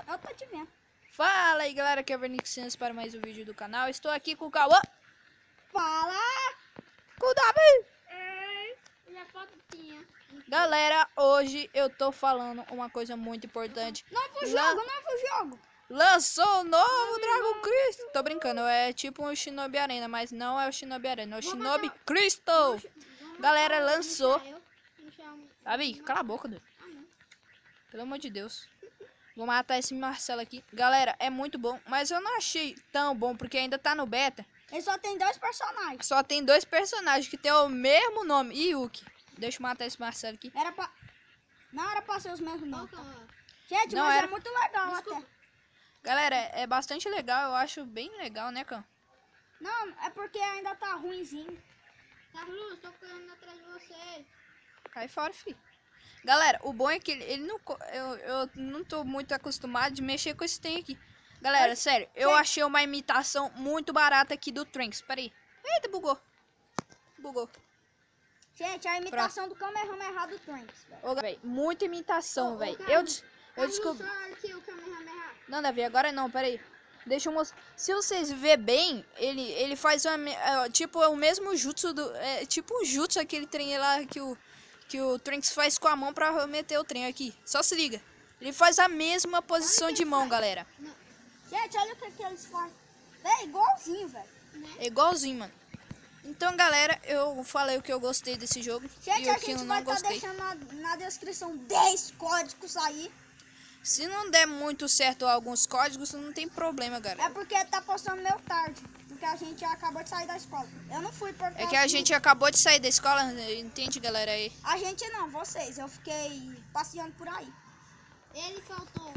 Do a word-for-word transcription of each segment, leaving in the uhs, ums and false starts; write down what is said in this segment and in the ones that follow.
Eu tô te vendo. Fala aí, galera, aqui é o Vernix para mais um vídeo do canal. Estou aqui com o Cauã. Fala! Com o Davi. Ei, minha fotinha. Galera, hoje eu tô falando uma coisa muito importante. Novo Lan- jogo, novo jogo. Lançou o novo Dragon Crystal. Tô brincando, é tipo um Shinobi Arena, mas não é o Shinobi Arena, é o Shinobi Crystal. Galera, lançou. Davi, cala a boca, Deus. Pelo amor de Deus. Vou matar esse Marcelo aqui. Galera, é muito bom, mas eu não achei tão bom, porque ainda tá no beta. Ele só tem dois personagens. Só tem dois personagens que tem o mesmo nome, Yuki. Deixa eu matar esse Marcelo aqui. Era pra... Não era pra ser os mesmos não. Tá? Gente, Não mas era. é muito legal até. Galera, é bastante legal, eu acho bem legal, né, Cão? Não, é porque ainda tá ruinzinho. Carlos, tô correndo atrás de você. Cai fora, filho. Galera, o bom é que ele, ele não... co- Eu, eu não tô muito acostumado de mexer com esse trem aqui. Galera, Oi, sério, eu gente. achei uma imitação muito barata aqui do Trunks. Pera aí. Eita, bugou. Bugou. Gente, a imitação do Kamehameha do Trunks, velho. Ô, véi, muita imitação, Ô, ô, velho. Carlos, Eu, des- eu Carlos, descobri... olha aqui o Kamehameha. Não, Davi, agora não, peraí. Deixa eu mostrar. Se vocês verem bem, ele, ele faz uma, me- é, tipo, é o mesmo jutsu do. É, tipo o jutsu, aquele trem lá que o, que o Trunks faz com a mão pra meter o trem aqui. Só se liga. Ele faz a mesma posição de mão, galera. Gente, olha o que, que eles fazem. É igualzinho, velho. É igualzinho, mano. Então, galera, eu falei o que eu gostei desse jogo Gente, e a o que gente eu vai não estar gostei. deixando na, na descrição dez códigos aí. Se não der muito certo alguns códigos, não tem problema, É galera. porque tá postando meio tarde. Porque a gente acabou de sair da escola. Eu não fui por É causa que a do- gente acabou de sair da escola, entende, galera? Aí. A gente não, vocês. Eu fiquei passeando por aí. Ele faltou.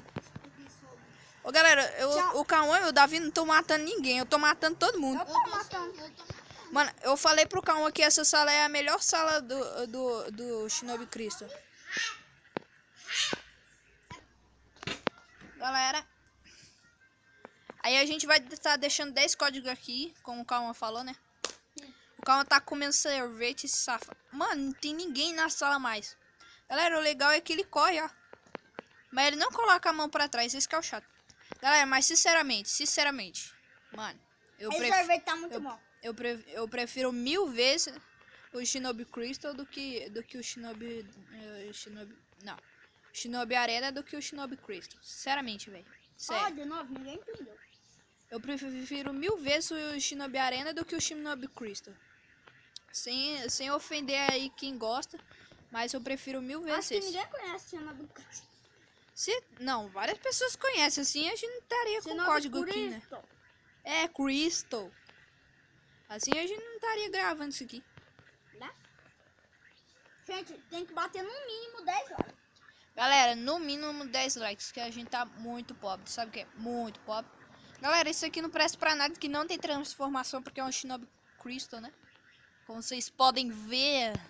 Ô, galera, eu, Tchau. o Cauã e o Davi não estão matando ninguém, eu tô matando todo mundo. Eu Eu tô tô matando. matando. Eu tô matando. Mano, eu falei pro Cauã que essa sala é a melhor sala do, do, do Shinobi Crystal. Galera. Aí a gente vai estar deixando dez códigos aqui, como o Cauã falou, né? O Cauã tá comendo sorvete, esse safado. Mano, não tem ninguém na sala mais. Galera, o legal é que ele corre, ó. Mas ele não coloca a mão pra trás, esse que é o chato. Galera, mas sinceramente, sinceramente, mano, eu Esse prefiro... sorvete tá muito eu- bom. Eu, pre- eu prefiro mil vezes o Shinobi Crystal do que, do que o Shinobi, eh, Shinobi... Não. Shinobi Arena do que o Shinobi Crystal. Sinceramente, velho. Ó, Sério. de novo, ninguém entendeu. Eu prefiro mil vezes o Shinobi Arena do que o Shinobi Crystal. Sem, sem ofender aí quem gosta. Mas eu prefiro mil vezes Acho que esse. ninguém conhece Shinobi Crystal. Se, não, várias pessoas conhecem. Assim a gente não estaria com Shinobi código aqui, né? Crystal. É, Crystal. Assim a gente não estaria gravando isso aqui. Né? Gente, tem que bater no mínimo dez likes. Galera, no mínimo dez likes, que a gente tá muito pobre. Sabe o que é? Muito pobre. Galera, isso aqui não presta pra nada, que não tem transformação, porque é um Shinobi Crystal, né? Como vocês podem ver.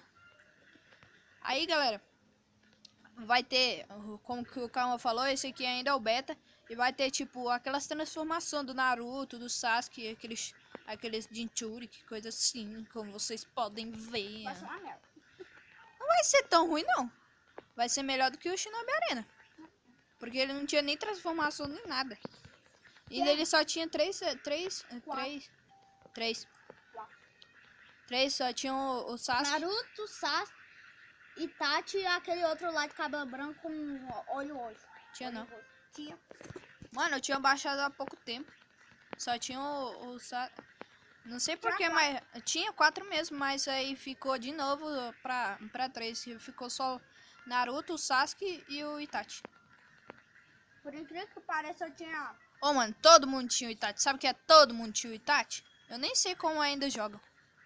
Aí, galera, vai ter, como que o Kama falou, esse aqui ainda é o beta. E vai ter, tipo, aquelas transformações do Naruto, do Sasuke, aqueles, aqueles Jinchuriki, coisa assim, como vocês podem ver. Vai ser uma merda. Não vai ser tão ruim, não. Vai ser melhor do que o Shinobi Arena. Porque ele não tinha nem transformação, nem nada. E Sim. ele só tinha três, eh, três, eh, Quatro. três, três. Quatro. Três, só tinha o, o Sasuke. Naruto, Sasuke, Itachi e aquele outro lá de cabelo branco com olho roxo. Tinha não. Olho roxo. Tinha. Mano, eu tinha baixado há pouco tempo. Só tinha o, o Sa... Não sei porquê, Tinha mas... Tinha quatro mesmo, mas aí ficou de novo pra, pra três. Ficou só Naruto, o Sasuke e o Itachi. Por incrível que pareça, eu tinha... Ô, mano, todo mundo tinha o Itachi. Sabe o que é todo mundo tinha o Itachi? Eu nem sei como ainda jogam.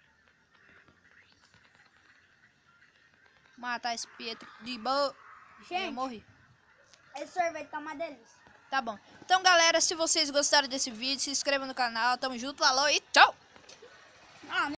Matar esse Pietro de boa. Eu Gente, morri. esse sorvete tá uma delícia. Tá bom. Então, galera, se vocês gostaram desse vídeo, se inscreva no canal. Tamo junto, falou e tchau! Ah,